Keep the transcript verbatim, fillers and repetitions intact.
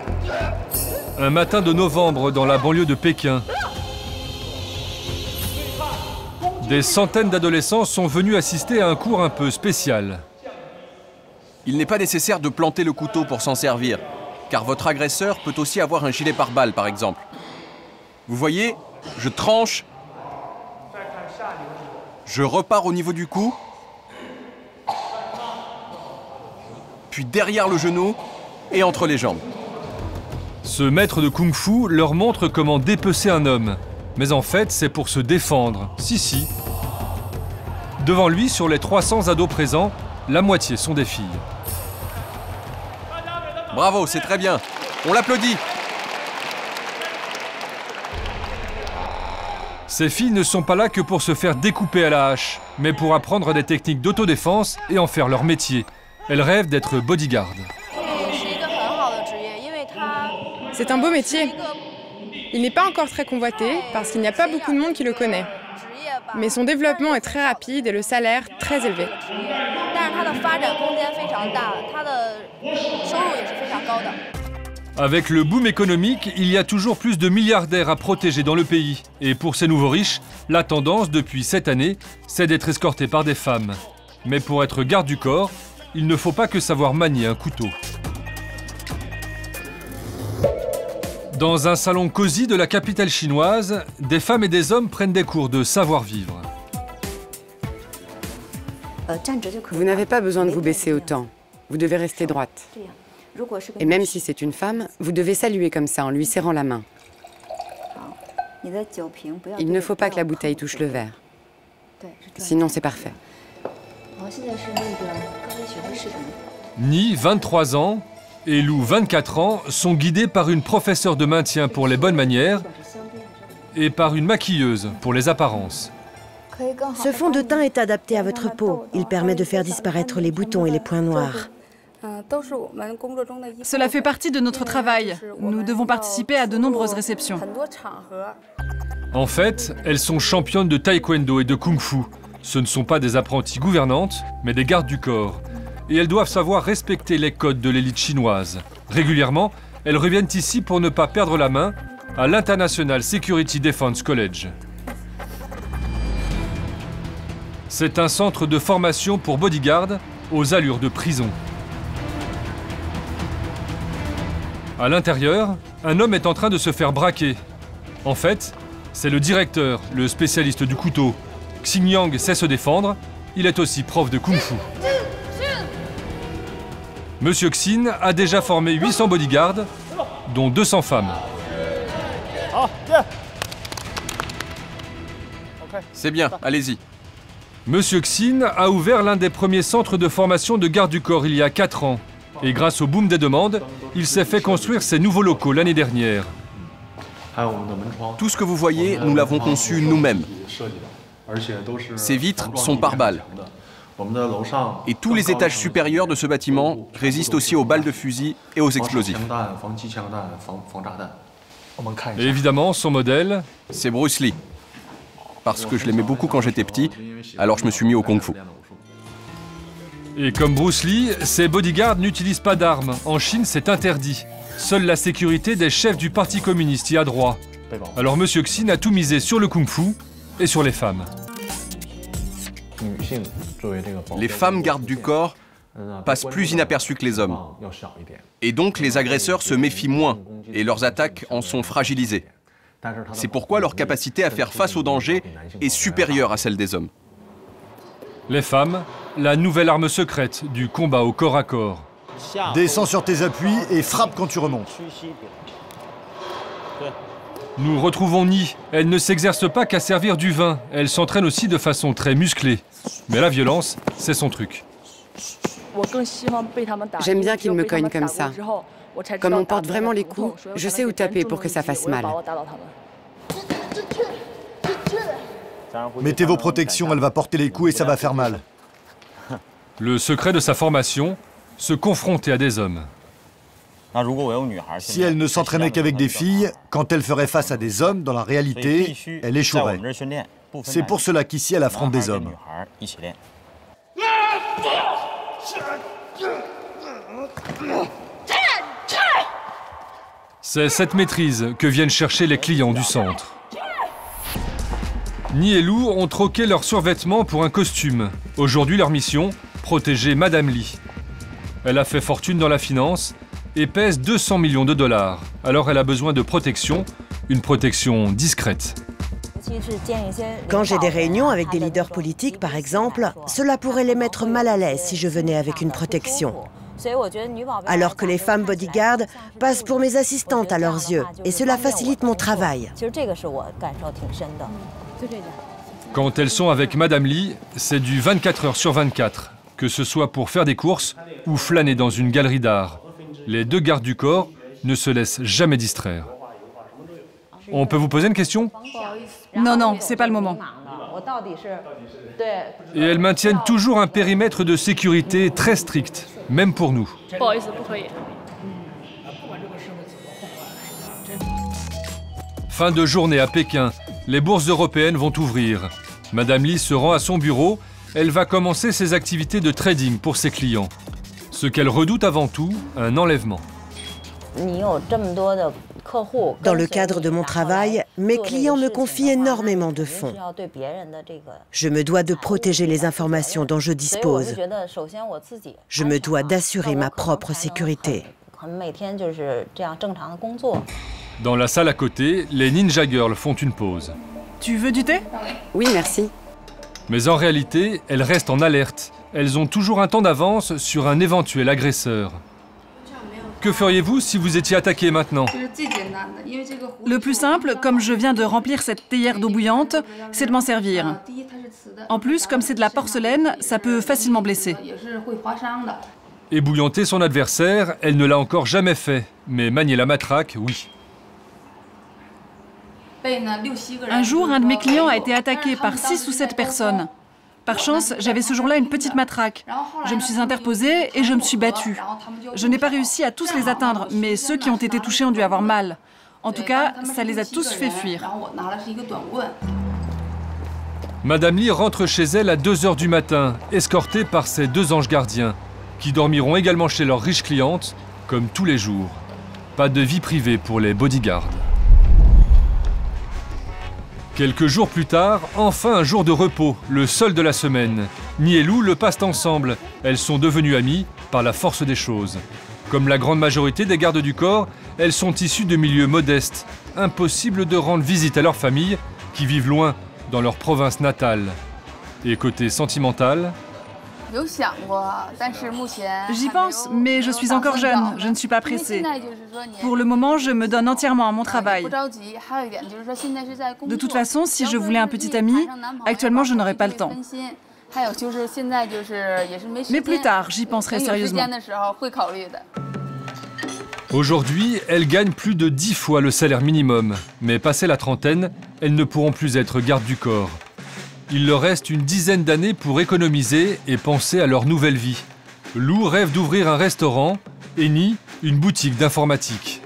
Un matin de novembre dans la banlieue de Pékin, des centaines d'adolescents sont venus assister à un cours un peu spécial. Il n'est pas nécessaire de planter le couteau pour s'en servir, car votre agresseur peut aussi avoir un gilet pare-balles, par exemple. Vous voyez, je tranche, je repars au niveau du cou, puis derrière le genou et entre les jambes. Ce maître de kung-fu leur montre comment dépecer un homme. Mais en fait, c'est pour se défendre. Si, si. Devant lui, sur les trois cents ados présents, la moitié sont des filles. Bravo, c'est très bien. On l'applaudit. Ces filles ne sont pas là que pour se faire découper à la hache, mais pour apprendre des techniques d'autodéfense et en faire leur métier. Elles rêvent d'être bodyguard. C'est un beau métier. Il n'est pas encore très convoité parce qu'il n'y a pas beaucoup de monde qui le connaît. Mais son développement est très rapide et le salaire très élevé. Avec le boom économique, il y a toujours plus de milliardaires à protéger dans le pays. Et pour ces nouveaux riches, la tendance depuis cette année, c'est d'être escorté par des femmes. Mais pour être garde du corps, il ne faut pas que savoir manier un couteau. Dans un salon cosy de la capitale chinoise, des femmes et des hommes prennent des cours de savoir-vivre. Vous n'avez pas besoin de vous baisser autant. Vous devez rester droite. Et même si c'est une femme, vous devez saluer comme ça en lui serrant la main. Il ne faut pas que la bouteille touche le verre. Sinon, c'est parfait. Ni, vingt-trois ans, et Lou, vingt-quatre ans, sont guidés par une professeure de maintien pour les bonnes manières et par une maquilleuse pour les apparences. Ce fond de teint est adapté à votre peau. Il permet de faire disparaître les boutons et les points noirs. Cela fait partie de notre travail. Nous devons participer à de nombreuses réceptions. En fait, elles sont championnes de taekwondo et de kung-fu. Ce ne sont pas des apprenties gouvernantes, mais des gardes du corps. Et elles doivent savoir respecter les codes de l'élite chinoise. Régulièrement, elles reviennent ici pour ne pas perdre la main à l'International Security Defense College. C'est un centre de formation pour bodyguards aux allures de prison. À l'intérieur, un homme est en train de se faire braquer. En fait, c'est le directeur, le spécialiste du couteau. Xingyang sait se défendre, il est aussi prof de kung-fu. Monsieur Xin a déjà formé huit cents bodyguards, dont deux cents femmes. C'est bien, allez-y. Monsieur Xin a ouvert l'un des premiers centres de formation de garde du corps il y a quatre ans. Et grâce au boom des demandes, il s'est fait construire ses nouveaux locaux l'année dernière. Tout ce que vous voyez, nous l'avons conçu nous-mêmes. Ces vitres sont par balles. Et tous les étages supérieurs de ce bâtiment résistent aussi aux balles de fusil et aux explosifs. Et évidemment, son modèle, c'est Bruce Lee. Parce que je l'aimais beaucoup quand j'étais petit, alors je me suis mis au kung-fu. Et comme Bruce Lee, ces bodyguards n'utilisent pas d'armes. En Chine, c'est interdit. Seule la sécurité des chefs du Parti communiste y a droit. Alors Monsieur Xin a tout misé sur le kung-fu et sur les femmes. Les femmes gardes du corps passent plus inaperçues que les hommes. Et donc les agresseurs se méfient moins et leurs attaques en sont fragilisées. C'est pourquoi leur capacité à faire face au danger est supérieure à celle des hommes. Les femmes, la nouvelle arme secrète du combat au corps à corps. Descends sur tes appuis et frappe quand tu remontes. Nous retrouvons Ni. Elle ne s'exerce pas qu'à servir du vin. Elle s'entraîne aussi de façon très musclée. Mais la violence, c'est son truc. J'aime bien qu'il me cogne comme ça. Comme on porte vraiment les coups, je sais où taper pour que ça fasse mal. Mettez vos protections, elle va porter les coups et ça va faire mal. Le secret de sa formation, se confronter à des hommes. Si elle ne s'entraînait qu'avec des filles, quand elle ferait face à des hommes, dans la réalité, elle échouerait. C'est pour cela qu'ici, elle affronte des hommes. C'est cette maîtrise que viennent chercher les clients du centre. Ni et Lou ont troqué leurs survêtements pour un costume. Aujourd'hui, leur mission, protéger Madame Li. Elle a fait fortune dans la finance et pèse deux cents millions de dollars. Alors elle a besoin de protection, une protection discrète. Quand j'ai des réunions avec des leaders politiques, par exemple, cela pourrait les mettre mal à l'aise si je venais avec une protection. Alors que les femmes bodyguards passent pour mes assistantes à leurs yeux, et cela facilite mon travail. Quand elles sont avec Madame Li, c'est du vingt-quatre heures sur vingt-quatre, que ce soit pour faire des courses ou flâner dans une galerie d'art. Les deux gardes du corps ne se laissent jamais distraire. On peut vous poser une question ? Non, non, c'est pas le moment. Et elles maintiennent toujours un périmètre de sécurité très strict, même pour nous. Fin de journée à Pékin, les bourses européennes vont ouvrir. Madame Li se rend à son bureau, elle va commencer ses activités de trading pour ses clients. Ce qu'elle redoute avant tout, un enlèvement. Dans le cadre de mon travail, mes clients me confient énormément de fonds. Je me dois de protéger les informations dont je dispose. Je me dois d'assurer ma propre sécurité. Dans la salle à côté, les Ninja Girls font une pause. Tu veux du thé? Oui, merci. Mais en réalité, elles restent en alerte. Elles ont toujours un temps d'avance sur un éventuel agresseur. Que feriez-vous si vous étiez attaqué maintenant? Le plus simple, comme je viens de remplir cette théière d'eau bouillante, c'est de m'en servir. En plus, comme c'est de la porcelaine, ça peut facilement blesser. Ébouillanter son adversaire, elle ne l'a encore jamais fait. Mais manier la matraque, oui. Un jour, un de mes clients a été attaqué par six ou sept personnes. Par chance, j'avais ce jour-là une petite matraque. Je me suis interposée et je me suis battue. Je n'ai pas réussi à tous les atteindre, mais ceux qui ont été touchés ont dû avoir mal. En tout cas, ça les a tous fait fuir. Madame Li rentre chez elle à deux heures du matin, escortée par ses deux anges gardiens, qui dormiront également chez leurs riches clientes, comme tous les jours. Pas de vie privée pour les bodyguards. Quelques jours plus tard, enfin un jour de repos, le seul de la semaine. Ni et Lou le passent ensemble. Elles sont devenues amies par la force des choses. Comme la grande majorité des gardes du corps, elles sont issues de milieux modestes. Impossible de rendre visite à leurs familles, qui vivent loin, dans leur province natale. Et côté sentimental... J'y pense, mais je suis encore jeune, je ne suis pas pressée. Pour le moment, je me donne entièrement à mon travail. De toute façon, si je voulais un petit ami, actuellement, je n'aurais pas le temps. Mais plus tard, j'y penserai sérieusement. Aujourd'hui, elles gagnent plus de dix fois le salaire minimum. Mais passé la trentaine, elles ne pourront plus être gardes du corps. Il leur reste une dizaine d'années pour économiser et penser à leur nouvelle vie. Lou rêve d'ouvrir un restaurant et Ni une boutique d'informatique.